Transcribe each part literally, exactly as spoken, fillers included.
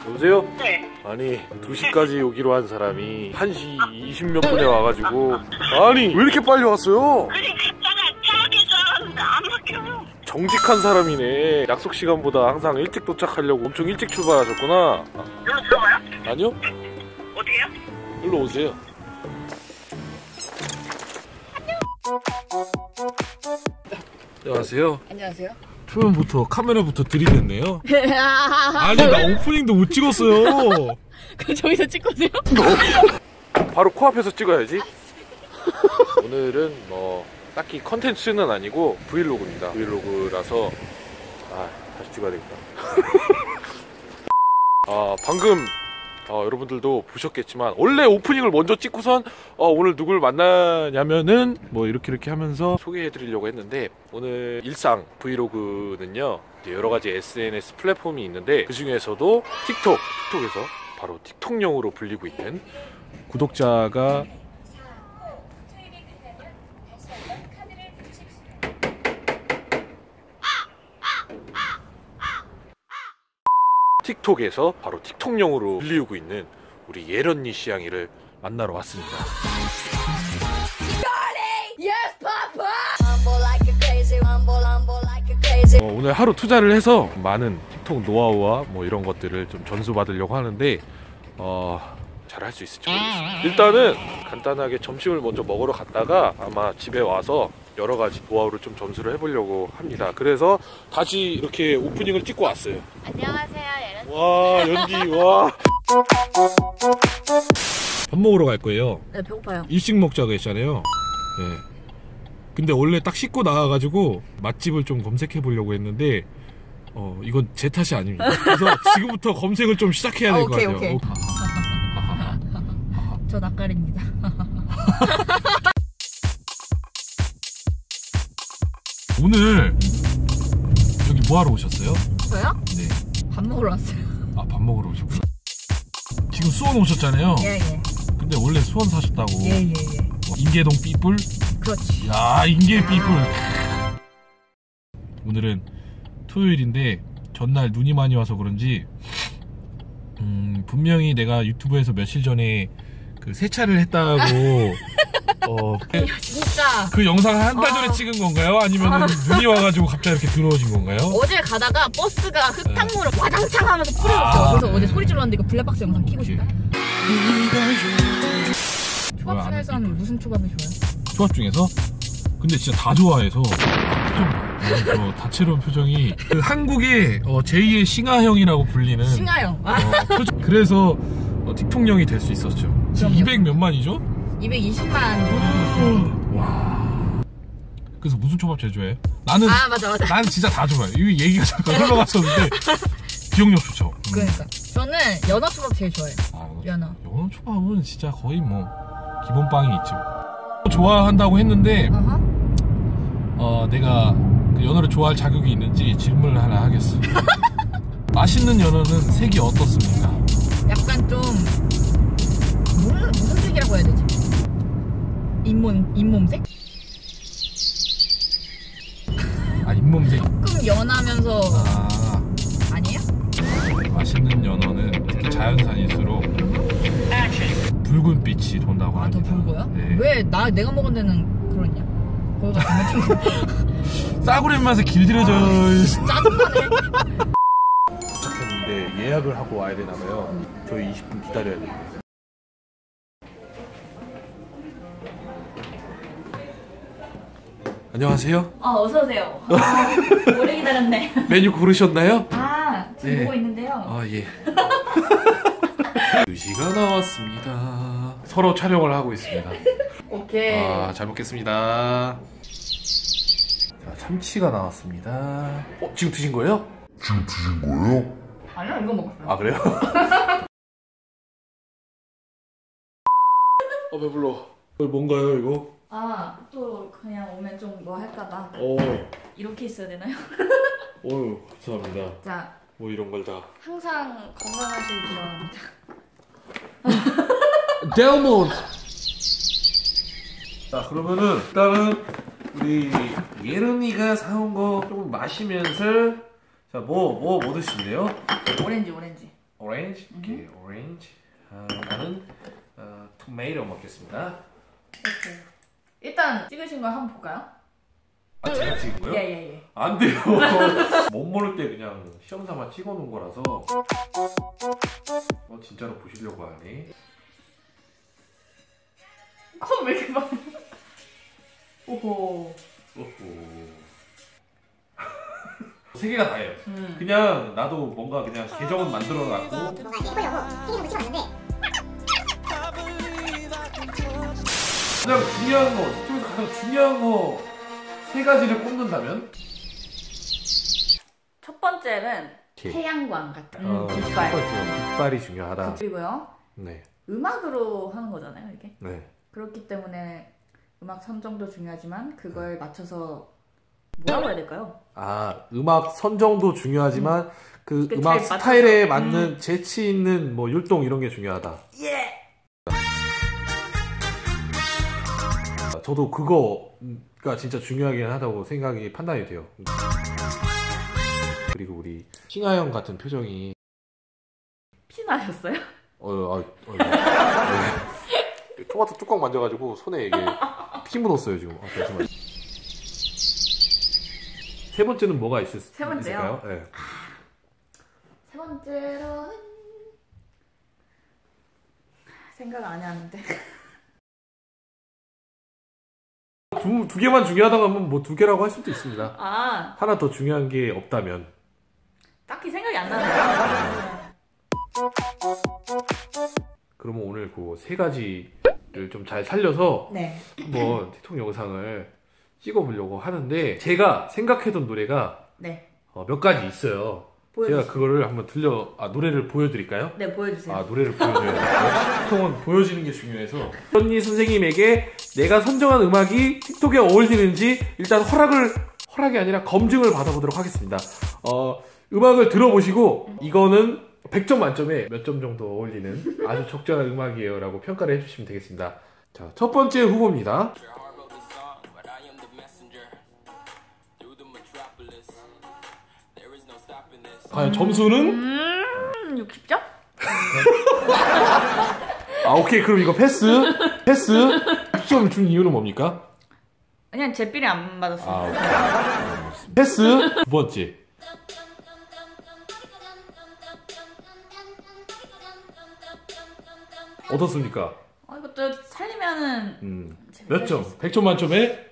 여보세요? 네. 아니 두 시까지 오기로 한 사람이 한 시 이십 몇 분에 와가지고 아니 왜 이렇게 빨리 왔어요? 아니 갔다가 차박에서 안 막혀요. 정직한 사람이네. 약속 시간보다 항상 일찍 도착하려고 엄청 일찍 출발하셨구나. 여기로 들어가요? 아니요? 어디에요? 일로 오세요. 안녕하세요. 안녕하세요. 초면부터 카메라부터 들이댔네요. 아니 나 오프닝도 못 찍었어요. 그 저기서 찍거든요? 바로 코앞에서 찍어야지. 오늘은 뭐 딱히 컨텐츠는 아니고 브이로그입니다. 브이로그라서 아 다시 찍어야 되겠다. 아 방금 어, 여러분들도 보셨겠지만 원래 오프닝을 먼저 찍고선 어, 오늘 누굴 만나냐면은 뭐 이렇게 이렇게 하면서 소개해 드리려고 했는데, 오늘 일상 브이로그는요 여러가지 에스엔에스 플랫폼이 있는데 그 중에서도 틱톡, 틱톡에서 바로 틱톡용으로 불리고 있는 구독자가 틱톡에서 바로 틱톡용으로 불리우고 있는 우리 예런니 씨양이를 만나러 왔습니다. 어, 오늘 하루 투자를 해서 많은 틱톡 노하우와 뭐 이런 것들을 좀 전수받으려고 하는데 어, 잘 할 수 있을지 모르겠습니다. 일단은 간단하게 점심을 먼저 먹으러 갔다가 아마 집에 와서 여러 가지 노하우를 좀 전수를 해보려고 합니다. 그래서 다시 이렇게 오프닝을 찍고 왔어요. 안녕하세요, 예런. 와 연기 와. 밥 먹으러 갈 거예요. 네, 배고파요. 일식 먹자고 했잖아요. 네. 근데 원래 딱 씻고 나와가지고 맛집을 좀 검색해 보려고 했는데 어 이건 제 탓이 아닙니다. 그래서 지금부터 검색을 좀 시작해야 될 것 같아요. 오케이, 오케이. 저 낯가립니다. 오늘 여기 뭐하러 오셨어요? 저요? 네. 밥 먹으러 왔어요. 아 밥 먹으러 오셨구나. 지금 수원 오셨잖아요. 예, 예. 근데 원래 수원 사셨다고. 예, 예, 예. 뭐 인계동 삐뿔? 그렇지. 야 인계 삐뿔. 오늘은 토요일인데 전날 눈이 많이 와서 그런지 음 분명히 내가 유튜브에서 며칠 전에 그 세차를 했다고 어 그, 진짜 그 영상 한 달 전에 어. 찍은 건가요? 아니면 눈이 와가지고 갑자기 이렇게 들어오신 건가요? 어제 가다가 버스가 흙탕물을 와장창 하면서 뿌려졌어요. 아, 그래서 네. 어제 소리 질렀는데 이거 블랙박스 영상 키고 싶다. 초밥 좋아요, 중에서는 안 무슨 초밥이 좋아요? 초밥 중에서? 근데 진짜 다 좋아해서 표정 봐. 다채로운 표정이 그 한국의 어, 제이의 싱하형이라고 불리는 싱하형. 어, 표정. 그래서 어, 틱톡형이 될 수 있었죠. 지금 그럼요. 이백 몇만이죠? 이백이십만. 와. 그래서 무슨 초밥 제일 좋아해? 나는 아 맞아 맞아. 난 진짜 다 좋아해. 이 얘기가 잠깐 흘러갔었는데 기억력 좋죠. 음. 그러니까 저는 연어 초밥 제일 좋아해요. 아, 연어. 연어 초밥은 진짜 거의 뭐 기본 빵이 있죠. 좋아한다고 했는데 어허. 어 내가 그 연어를 좋아할 자격이 있는지 질문을 하나 하겠어. 맛있는 연어는 색이 어떻습니까? 약간 좀 무슨 무슨 색이라고 해야 되지? 잇몸 잇몸색? 아 잇몸색. 조금 연하면서 아 아니에요? 맛있는 연어는 특히 자연산일수록 붉은 빛이 돈다고 아 더 합니다. 붉어요? 네. 왜 나 내가 먹은 데는 그러냐? 거기가 잘못된 싸구려 맛에 길들여져. 짜증나네. 도착했는데 예약을 하고 와야 되나봐요. 저희 이십 분 기다려야 돼요. 안녕하세요. 아, 어서오세요. 오래 기다렸네. 메뉴 고르셨나요? 아, 지금 네. 보고 있는데요. 아 예. 유시가 나왔습니다. 서로 촬영을 하고 있습니다. 오케이. 아, 잘 먹겠습니다. 자, 참치가 나왔습니다. 어, 지금 드신 거예요? 지금 드신 거예요? 아니요, 이거 먹었어요. 아, 그래요? 어, 배불러. 이거 뭔가요, 이거? 아, 또 그냥 오면 좀 뭐 할까봐. 오, 이렇게 있어야 되나요? 어유 감사합니다. 자, 뭐 이런 걸 다. 항상 건강하시길 바랍니다. 델몬. 자, 그러면은 일단은 우리 예른이가 사온 거 조금 마시면서 자, 뭐 뭐 뭐 드실래요? 오렌지, 오렌지. 오렌지. 오케이, 오렌지. 아, 나는 어, 토마토 먹겠습니다. 오케이. 일단 찍으신 걸 한번 볼까요? 아, 제가 찍고요? 예예예. 예. 안 돼요. 못 모를 때 그냥 시험 삼아 찍어놓은 거라서. 어, 진짜로 보시려고 하네. 컵 왜 이렇게 많아? 오호. 오호. 세 개가 다예요. 음. 그냥 나도 뭔가 그냥 계정은 만들어놨고. 뭔가 이제 해보려고 튀김을 찍어놨는데 가장 중요한 거, 이쪽에서 가장 중요한 거 세 가지를 꼽는다면? 첫 번째는 오케이. 태양광 같은 어, 첫 빛깔. 번째, 빛깔이 중요하다. 그리고요. 네. 음악으로 하는 거잖아요, 이게. 네. 그렇기 때문에 음악 선정도 중요하지만 그걸 맞춰서 뭐라고 해야 될까요? 아, 음악 선정도 중요하지만 그 그 음악 잘 스타일에 맞춰서. 맞는 재치 있는 뭐 율동 이런 게 중요하다. 예. 저도 그거가 진짜 중요하긴 하다고 생각이 판단이 돼요. 그리고 우리 싱하영 같은 표정이 피나셨어요? 어, 어, 어, 어, 토마토 뚜껑 만져가지고 손에 이게 피 묻었어요 지금. 아, 잠시만요. 세 번째는 뭐가 있을, 세 번째요? 있을까요? 네. 세 번째로는 생각 안 해왔는데. 두, 두 개만 중요하다고 하면 뭐 두 개라고 할 수도 있습니다. 아, 하나 더 중요한 게 없다면. 딱히 생각이 안 나네요. 그러면 오늘 그 세 가지를 좀 잘 살려서 네. 한번 틱톡 영상을 찍어보려고 하는데, 제가 생각해둔 노래가 네. 어, 몇 가지 있어요. 보여주세요. 제가 그거를 한번 들려, 아, 노래를 보여드릴까요? 네, 보여주세요. 아, 노래를 보여줘야 돼요. 틱톡은 보여지는 게 중요해서. 언니 선생님에게 내가 선정한 음악이 틱톡에 어울리는지 일단 허락을, 허락이 아니라 검증을 받아보도록 하겠습니다. 어, 음악을 들어보시고 이거는 백 점 만점에 몇 점 정도 어울리는 아주 적절한 음악이에요 라고 평가를 해주시면 되겠습니다. 자, 첫 번째 후보입니다. 과연 점수는? 음, 육십 점? 아, 오케이. 그럼 이거 패스. 패스. 육 점 준 이유는 뭡니까? 그냥 제 삘이 안 맞았어요. 아, 오케이. 패스. 두 번째. 어떻습니까? 어, 이것도 살리면은 음, 재밌을 몇 수 점? 있어요. 백 점 만점에?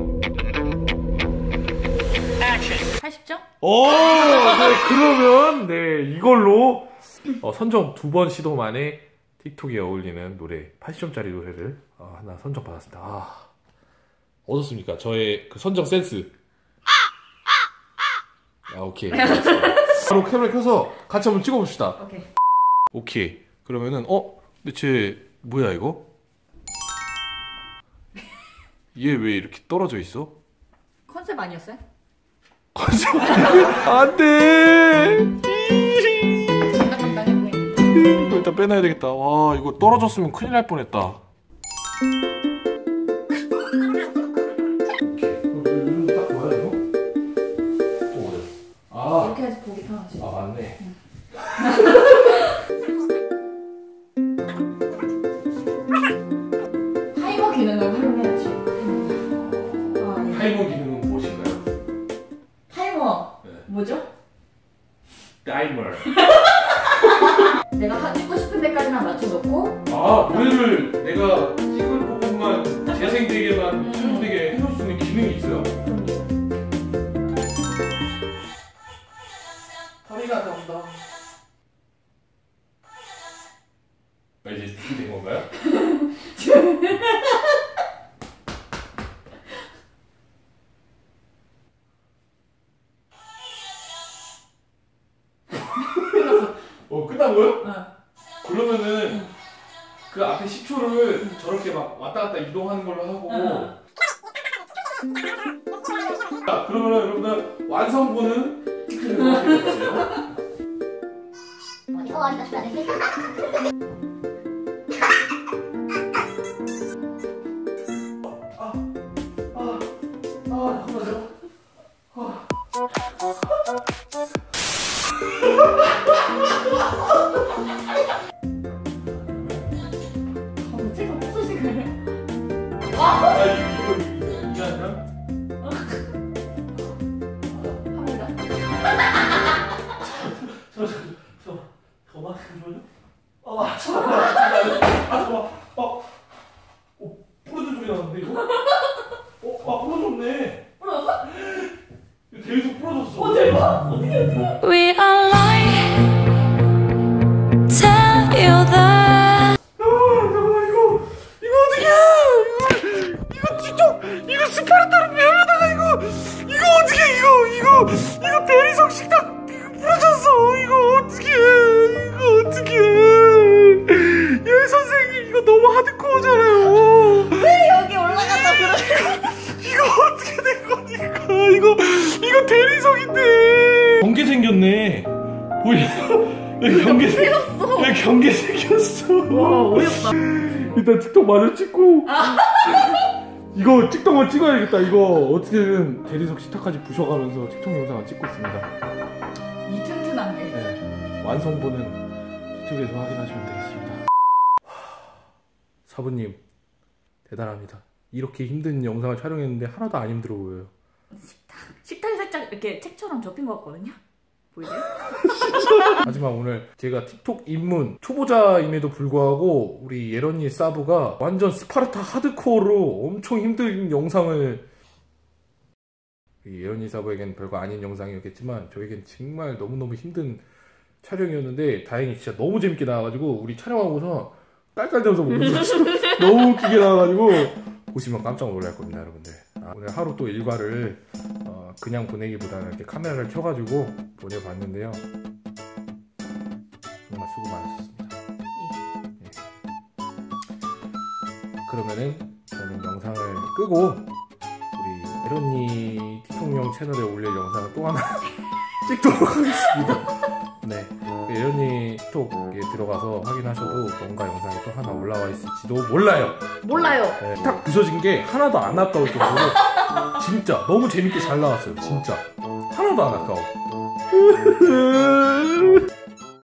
팔십 점? 오! 네, 그러면, 네, 이걸로 어, 선정 두 번 시도 만에 틱톡에 어울리는 노래, 팔십 점짜리 노래를 어, 하나 선정받았습니다. 아, 어떻습니까? 저의 그 선정 센스. 아, 오케이. 바로 카메라 켜서 같이 한번 찍어봅시다. 오케이. 오케이. 그러면은, 어? 근데 쟤, 뭐야, 이거? 얘 왜 이렇게 떨어져 있어? 컨셉 아니었어요? 안 돼! 장난감당해 보이는. 이거 일단 빼놔야 되겠다. 와, 이거 떨어졌으면 큰일 날 뻔했다. 아, 이렇게 해서 보기 편하지. 아 맞네. 타이머 기능을 활용해야지. 아, 예. 타이머 기능은 무엇인가요? 타이머 네. 뭐죠? 타이머. 내가 하- 찍고 싶은 데까지만 맞춰놓고 아, 노래를 내가 찍을 부분만 재생되게만 음. 표현되게 해줄 수 있는 기능이 있어요? 허리가 덩덩. 아, 이제 이게 된 건가요? 어, 끝난 거요? 어. 그러면은 그 앞에 십 초를 저렇게 막 왔다 갔다 이동하는 걸로 하고 어. 자, 그러면은 여러분들 완성본은 어떻게 됐어요? 어, 아니다, 아니다. 아, 잠깐만요. 아. 더 많이 잠시만요. 아 잠깐만. 아 잠깐만. 어, 어 부러진 소리 나는데 이거? 어, 아 부러졌네. 부러졌어? 이거 대리석 부러졌어. 어 대박. 어떻게 어떻게? We are lying. Tell you that. 잠깐만 이거 이거 어떻게? 이거 이거 틱톡 이거 스파르타로 배우다가 이거 이거 어떻게 이거 이거 이거 대리석 식탁 이거 부러졌어. 이거 어떻게? 이거 어떻게? 예 선생님 이거 너무 하드코어잖아요. 왜 여기 올라갔다 그래? 이거 어떻게 된 거니까? 이거 이거 대리석인데 경계 생겼네. 보이세요? 여기 경계 생겼어. 여기 경계 생겼어. 와 어이없다. 일단 틱톡 마저 찍고 이거 틱톡만 찍어야겠다. 이거 어떻게든 대리석 식탁까지 부셔가면서 틱톡 영상을 찍고 있습니다. 이 튼튼한 게. 네, 완성본은 틱톡에서 확인하시면 되겠습니다. 사부님 대단합니다. 이렇게 힘든 영상을 촬영했는데 하나도 안 힘들어 보여요. 식탁이 살짝 이렇게 책처럼 접힌 것 같거든요. 보이세요? 하지만 오늘 제가 틱톡 입문 초보자임에도 불구하고 우리 예런이 사부가 완전 스파르타 하드코어로 엄청 힘든 영상을, 예런이 사부에겐 별거 아닌 영상이었겠지만 저에겐 정말 너무너무 힘든 촬영이었는데 다행히 진짜 너무 재밌게 나와가지고 우리 촬영하고서 깔깔대면서 웃었어. 너무 웃기게 나와가지고 보시면 깜짝 놀랄 겁니다 여러분들. 아, 오늘 하루 또 일과를 어, 그냥 보내기보다는 이렇게 카메라를 켜가지고 보내봤는데요. 정말 수고 많으셨습니다. 예. 그러면은 저는 영상을 끄고 우리 에런니 틱톡용 채널에 올릴 영상을 또 하나 찍도록 하겠습니다. 네, 에런니 틱톡에 들어가서 확인하셔도 뭔가 영상이 또 하나 올라와 있을지도 몰라요. 몰라요. 네, 딱 부서진 게 하나도 안 아까울 정도로 진짜 너무 재밌게 잘 나왔어요. 진짜 하나도 안 아까워.